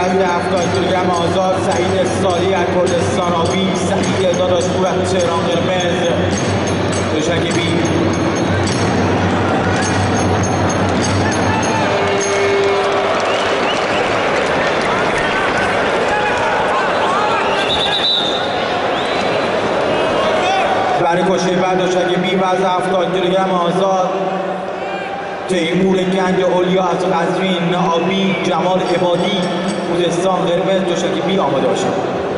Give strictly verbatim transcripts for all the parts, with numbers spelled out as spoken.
وزن هفتاد کیلوگرم آزاد سعید سالی از کردستان آبی، سعید داداشپور از تهران قرمز دوشک بی. برای کشته بعد دوشک بی وزن هفتاد کیلوگرم آزاد تیمور گنج اولیا از قزوین آبی، جمال عبادی خوزستان قرمز دوشک بی آماده باشد.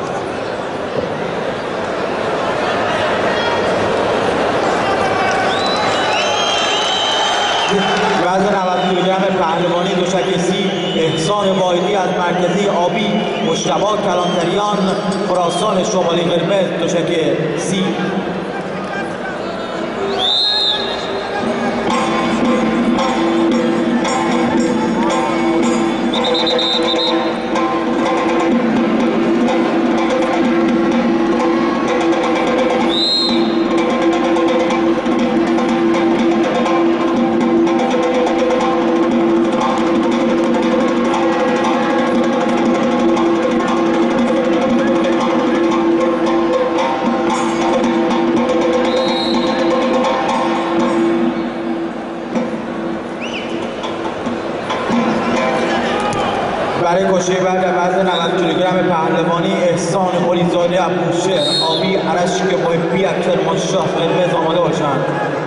وزن نود کیلوگرم پهلوانی دوشک سی احسان واحدی از مرکزی آبی، مجتبی کلانتریان خراسان شمالی قرمز دوشک سی. برای کشته بعد وزن نود کیلوگرم پهلوانی احسان قلیزاده از بوشهر آبی، ارشک محبی از کرمانشاه قرمز آماده باشند.